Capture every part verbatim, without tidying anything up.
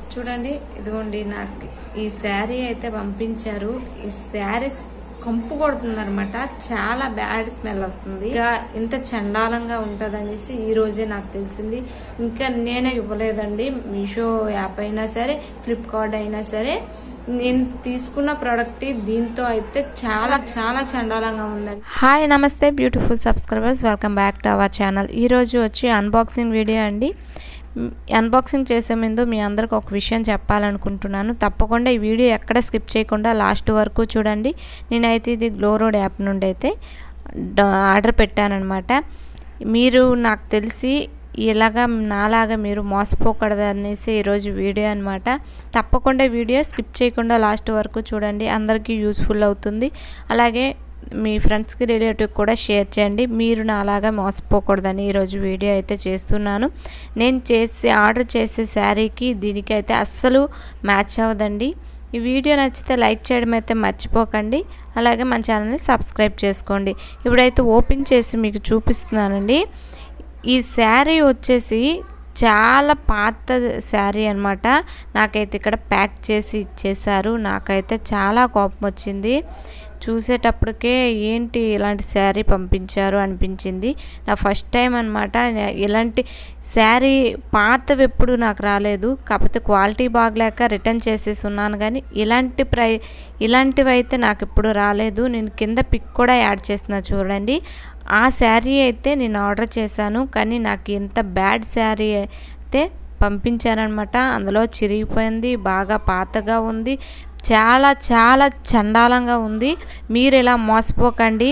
చూడండి ఇదిగోండి నాకు ఈ శారీ అయితే పంపించారు. ఈ శారీ కంపు కొడుతుందన్నమాట. చాలా బ్యాడ్ స్మెల్ వస్తుంది. ఇంకా ఇంత చండాలంగా ఉంటదనేసి ఈ రోజే నాకు తెలిసింది. ఇంకా నేనే ఇవ్వలేదండి. మీషో యాప్ అయినా సరే, ఫ్లిప్కార్ట్ అయినా సరే, నేను తీసుకున్న ప్రోడక్ట్ దీంతో అయితే చాలా చాలా చండాలంగా ఉందండి. హాయ్ నమస్తే beautiful subscribers, welcome back to our channel. ఈరోజు వచ్చి అన్బాక్సింగ్ వీడియో అండి. అన్బాక్సింగ్ చేసే ముందు మీ అందరికి ఒక విషయం చెప్పాలనుకుంటున్నాను. తప్పకుండా ఈ వీడియో ఎక్కడ స్కిప్ చేయకుండా లాస్ట్ వరకు చూడండి. నేనైతే ఇది గ్లో రోడ్ యాప్ నుండి అయితే ఆర్డర్ పెట్టానన్నమాట. మీరు నాకు తెలిసి ఇలాగా నాలాగా మీరు మోసపోకూడదు అనేసి ఈరోజు వీడియో అనమాట. తప్పకుండా వీడియో స్కిప్ చేయకుండా లాస్ట్ వరకు చూడండి, అందరికీ యూస్ఫుల్ అవుతుంది. అలాగే మీ ఫ్రెండ్స్కి రిలేటివ్ కూడా షేర్ చేయండి. మీరు నాలాగా మోసపోకూడదని ఈరోజు వీడియో అయితే చేస్తున్నాను. నేను చేసే ఆర్డర్ చేసే శారీకి దీనికి అయితే అస్సలు మ్యాచ్ అవ్వదండి. ఈ వీడియో నచ్చితే లైక్ చేయడం అయితే మర్చిపోకండి. అలాగే మన ఛానల్ని సబ్స్క్రైబ్ చేసుకోండి. ఇప్పుడైతే ఓపెన్ చేసి మీకు చూపిస్తున్నానండి. ఈ శారీ వచ్చేసి చాలా పాత శారీ అనమాట. నాకైతే ఇక్కడ ప్యాక్ చేసి ఇచ్చేసారు. నాకైతే చాలా కోపం వచ్చింది. చూసేటప్పటికే ఏంటి ఇలాంటి శారీ పంపించారు అనిపించింది. నా ఫస్ట్ టైం అనమాట ఇలాంటి శారీ. పాతవి ఎప్పుడు నాకు రాలేదు. కాకపోతే క్వాలిటీ బాగలేక రిటర్న్ చేసేసి ఉన్నాను, కానీ ఇలాంటి ప్రై ఇలాంటివి అయితే నాకు ఇప్పుడు రాలేదు. నేను కింద పిక్ కూడా యాడ్ చేస్తున్నా చూడండి. ఆ శారీ అయితే నేను ఆర్డర్ చేశాను, కానీ నాకు ఎంత బ్యాడ్ శారీ అయితే పంపించారనమాట. అందులో చిరిగిపోయింది, బాగా పాతగా ఉంది, చాలా చాలా చండాలంగా ఉంది. మీరు ఇలా మోసపోకండి.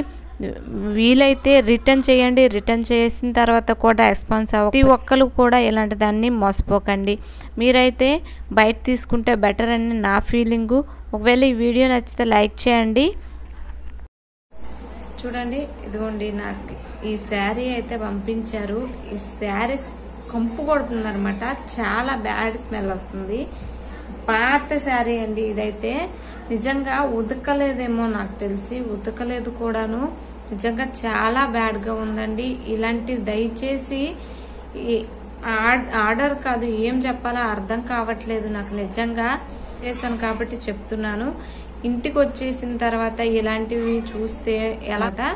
వీలైతే రిటర్న్ చేయండి. రిటర్న్ చేసిన తర్వాత కూడా రెస్పాన్స్ అవ్వ ప్రతి ఒక్కరు కూడా ఇలాంటి దాన్ని మోసపోకండి. మీరైతే బయట తీసుకుంటే బెటర్ అని నా ఫీలింగు. ఒకవేళ ఈ వీడియో నచ్చితే లైక్ చేయండి. చూడండి ఇదిగోండి నాకు ఈ శారీ అయితే పంపించారు. ఈ శారీ కంపు కొడుతుందన్నమాట. చాలా బ్యాడ్ స్మెల్ వస్తుంది. పాత శారీ అండి ఇదైతే. నిజంగా ఉతకలేదేమో నాకు తెలిసి, ఉతకలేదు కూడాను. నిజంగా చాలా బ్యాడ్గా ఉందండి. ఇలాంటి దయచేసి ఆర్డర్ కాదు, ఏం చెప్పాలో అర్థం కావట్లేదు నాకు. నిజంగా చేశాను కాబట్టి చెప్తున్నాను. ఇంటికి వచ్చేసిన తర్వాత ఇలాంటివి చూస్తే ఎలాగా,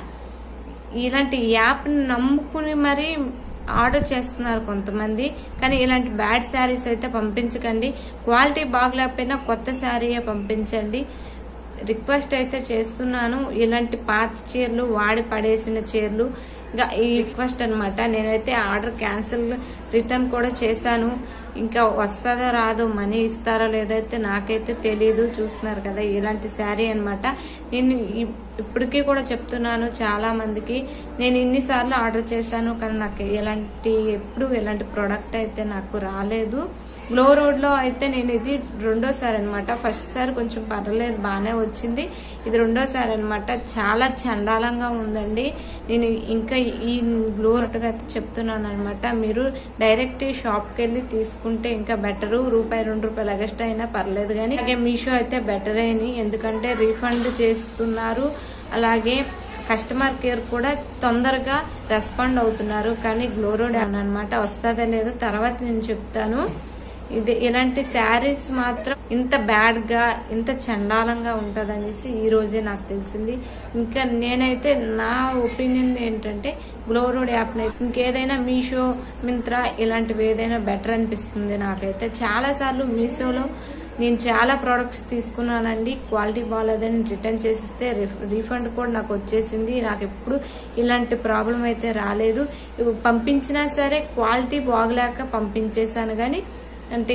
ఇలాంటి యాప్ని నమ్ముకుని మరి ఆర్డర్ చేస్తున్నారు కొంతమంది. కానీ ఇలాంటి బ్యాడ్ శారీస్ అయితే పంపించకండి. క్వాలిటీ బాగలేకపోయినా కొత్త శారీయే పంపించండి. రిక్వెస్ట్ అయితే చేస్తున్నాను. ఇలాంటి పాత చీరలు, వాడి పడేసిన చీరలు, ఇంకా ఈ రిక్వెస్ట్ అనమాట. నేనైతే ఆర్డర్ క్యాన్సిల్, రిటర్న్ కూడా చేశాను. ఇంకా వస్తుందో రాదో, మనీ ఇస్తారో లేదైతే నాకైతే తెలీదు. చూస్తున్నారు కదా ఇలాంటి శారీ అనమాట. నేను ఇప్పటికీ కూడా చెప్తున్నాను చాలా మందికి, నేను ఇన్నిసార్లు ఆర్డర్ చేశాను, కానీ నాకు ఎలాంటి ఎప్పుడు ఎలాంటి ప్రోడక్ట్ అయితే నాకు రాలేదు. గ్లో రోడ్లో అయితే నేను ఇది రెండోసారి అనమాట. ఫస్ట్ సారి కొంచెం పర్లేదు, బాగానే వచ్చింది. ఇది రెండోసారి అనమాట. చాలా చండాలంగా ఉందండి. నేను ఇంకా ఈ గ్లో రోడ్గా అయితే చెప్తున్నాను అనమాట. మీరు డైరెక్ట్ షాప్కి వెళ్ళి తీసుకుంటే ఇంకా బెటరు. రూపాయి రెండు రూపాయలు ఎగస్ట్రా అయినా పర్లేదు, కానీ అలాగే మీషో అయితే బెటర్ అని, ఎందుకంటే రీఫండ్ చేస్తున్నారు. అలాగే కస్టమర్ కేర్ కూడా తొందరగా రెస్పాండ్ అవుతున్నారు. కానీ గ్లో రోడ్ అనమాట వస్తుందా లేదో తర్వాత నేను చెప్తాను. ఇది ఇలాంటి శారీస్ మాత్రం ఇంత బ్యాడ్ గా ఇంత చండాలంగా ఉంటదనేసి ఈ రోజే నాకు తెలిసింది. ఇంకా నేనైతే నా ఒపీనియన్ ఏంటంటే గ్లో రోడ్ యాప్ ఇంకేదైనా మీషో, మింత్రా ఇలాంటివి ఏదైనా బెటర్ అనిపిస్తుంది నాకైతే. చాలా సార్లు మీషోలో నేను చాలా ప్రోడక్ట్స్ తీసుకున్నానండి, క్వాలిటీ బాగాలేదని రిటర్న్ చేసిస్తే రీఫండ్ కూడా నాకు వచ్చేసింది. నాకు ఎప్పుడు ఇలాంటి ప్రాబ్లం అయితే రాలేదు. పంపించినా సరే క్వాలిటీ బాగలేక పంపించేశాను, కానీ అంటే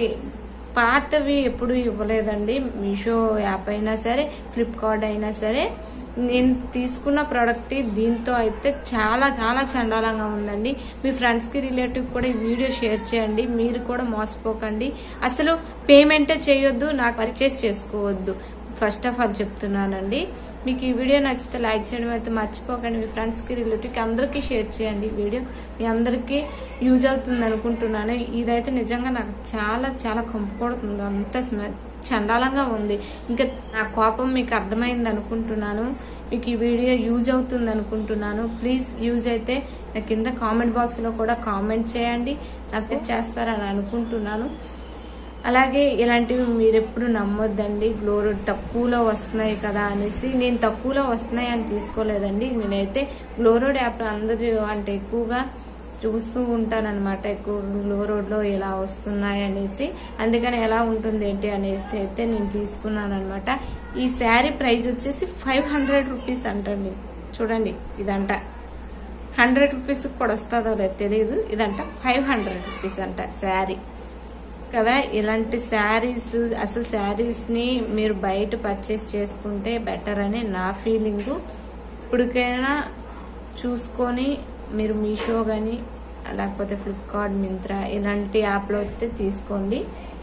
పాతవి ఎప్పుడు ఇవ్వలేదండి. మీషో యాప్ అయినా సరే, ఫ్లిప్కార్ట్ అయినా సరే. నేను తీసుకున్న ప్రోడక్ట్ దీంతో అయితే చాలా చాలా చండాలంగా ఉందండి. మీ ఫ్రెండ్స్కి రిలేటివ్ కూడా ఈ వీడియో షేర్ చేయండి. మీరు కూడా మోసపోకండి. అసలు పేమెంటే చేయొద్దు, నాకు పర్చేస్ చేసుకోవద్దు. ఫస్ట్ ఆఫ్ ఆల్ చెప్తున్నానండి. మీకు ఈ వీడియో నచ్చితే లైక్ చేయడం అయితే మర్చిపోకండి. మీ ఫ్రెండ్స్కి రిలేటివ్కి అందరికీ షేర్ చేయండి. వీడియో మీ అందరికీ యూజ్ అవుతుంది అనుకుంటున్నాను. ఇదైతే నిజంగా నాకు చాలా చాలా కంపు కొడుతుంది. అంత స్మెల్ చండాలంగా ఉంది. ఇంకా నా కోపం మీకు అర్థమైంది అనుకుంటున్నాను. మీకు ఈ వీడియో యూజ్ అవుతుంది అనుకుంటున్నాను. ప్లీజ్ యూజ్ అయితే నా కింద కామెంట్ బాక్స్లో కూడా కామెంట్ చేయండి. నాకు చేస్తారని అనుకుంటున్నాను. అలాగే ఇలాంటివి మీరు ఎప్పుడు నమ్మొద్దండి. గ్లోరోడ్ తక్కువలో వస్తున్నాయి కదా అనేసి. నేను తక్కువలో వస్తున్నాయి అని తీసుకోలేదండి. నేనైతే గ్లోరోడ్ యాప్ అందరూ అంటే ఎక్కువగా చూస్తూ ఉంటానన్నమాట, ఎక్కువ గ్లోరోడ్లో ఎలా వస్తున్నాయి అనేసి. అందుకని ఎలా ఉంటుంది ఏంటి అనేసి అయితే నేను తీసుకున్నాను అనమాట. ఈ శారీ ప్రైస్ వచ్చేసి ఫైవ్ హండ్రెడ్ రూపీస్ అంటండి. చూడండి, ఇదంట హండ్రెడ్ రూపీస్ కూడా వస్తుందో లేదు తెలియదు. ఇదంట ఫైవ్ హండ్రెడ్ రూపీస్ అంట శారీ కదా. ఇలాంటి శారీస్ అసలు శారీస్ని మీరు బయట పర్చేస్ చేసుకుంటే బెటర్ అని నా ఫీలింగు. ఇప్పటికైనా చూసుకొని మీరు మీషో కానీ లేకపోతే ఫ్లిప్కార్ట్, మింత్రా ఇలాంటి యాప్లో అయితే తీసుకోండి.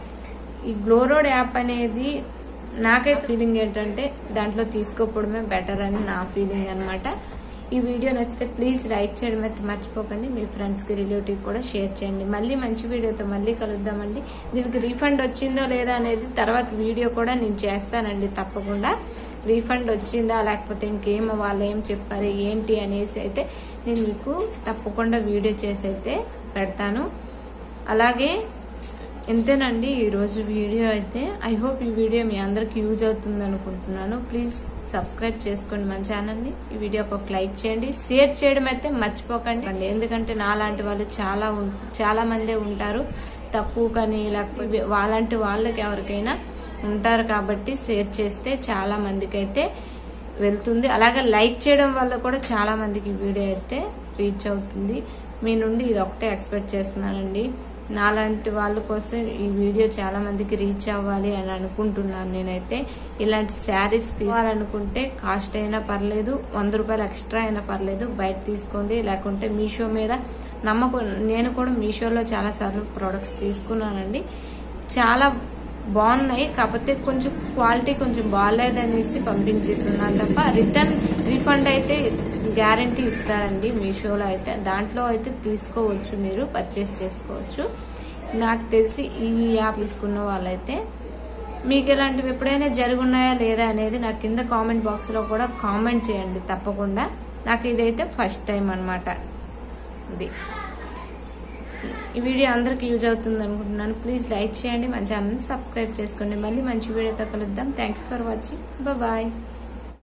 ఈ గ్లోరోడ్ యాప్ అనేది నాకైతే ఫీలింగ్ ఏంటంటే దాంట్లో తీసుకోకపోవడమే బెటర్ అని నా ఫీలింగ్ అనమాట. ఈ వీడియో నచ్చితే ప్లీజ్ లైక్ చేయడం అయితే మర్చిపోకండి. మీ ఫ్రెండ్స్కి, రిలేటివ్ కూడా షేర్ చేయండి. మళ్ళీ మంచి వీడియోతో మళ్ళీ కలుద్దామండి. దీనికి రీఫండ్ వచ్చిందో లేదా అనేది తర్వాత వీడియో కూడా నేను చేస్తానండి. తప్పకుండా రీఫండ్ వచ్చిందా లేకపోతే ఇంకేమో వాళ్ళు ఏం చెప్పారు ఏంటి అనేసి అయితే నేను మీకు తప్పకుండా వీడియో చేసి అయితే పెడతాను. అలాగే ఇంతేనండి ఈరోజు వీడియో అయితే. ఐ హోప్ ఈ వీడియో మీ అందరికి యూజ్ అవుతుంది అనుకుంటున్నాను. ప్లీజ్ సబ్స్క్రైబ్ చేసుకోండి మన ఛానల్ని. ఈ వీడియోకి ఒక లైక్ చేయండి, షేర్ చేయడం అయితే మర్చిపోకండి. ఎందుకంటే నాలాంటి వాళ్ళు చాలా చాలా మందే ఉంటారు, తక్కువ కానీ లేకపోతే వాళ్ళంటి వాళ్ళకి ఎవరికైనా ఉంటారు కాబట్టి షేర్ చేస్తే చాలా మందికి అయితే వెళ్తుంది. అలాగే లైక్ చేయడం వల్ల కూడా చాలా మందికి వీడియో అయితే రీచ్ అవుతుంది. మీ నుండి ఇది ఒకటే ఎక్స్పెక్ట్ చేస్తున్నానండి. నాలాంటి వాళ్ళ కోసం ఈ వీడియో చాలా మందికి రీచ్ అవ్వాలి అని అనుకుంటున్నాను. నేనైతే ఇలాంటి శారీస్ తీసుకోవాలనుకుంటే కాస్ట్ అయినా పర్లేదు, వంద రూపాయలు ఎక్స్ట్రా అయినా పర్లేదు, బయట తీసుకోండి. లేకుంటే మీషో మీద నమ్మకం. నేను కూడా మీషోలో చాలా సార్లు ప్రోడక్ట్స్ తీసుకున్నానండి, చాలా బాగున్నాయి. కాకపోతే కొంచెం క్వాలిటీ కొంచెం బాగాలేదనేసి పంపించేస్తున్నాను తప్ప రిటర్న్ రీఫండ్ అయితే గ్యారంటీ ఇస్తారండి మీషోలో అయితే. దాంట్లో అయితే తీసుకోవచ్చు, మీరు పర్చేస్ చేసుకోవచ్చు. నాకు తెలిసి ఈ యాప్ తీసుకున్న వాళ్ళైతే మీకు ఇలాంటివి ఎప్పుడైనా జరుగున్నాయా లేదా అనేది నాకు కింద కామెంట్ బాక్స్లో కూడా కామెంట్ చేయండి తప్పకుండా. నాకు ఇదైతే ఫస్ట్ టైం అనమాట. ఇది ఈ వీడియో అందరికి యూజ్ అవుతుంది అనుకుంటున్నాను. ప్లీజ్ లైక్ చేయండి, మన ఛానల్ని సబ్స్క్రైబ్ చేసుకోండి. మళ్ళీ మంచి వీడియోతో కలుద్దాం. Thank you for watching. Bye.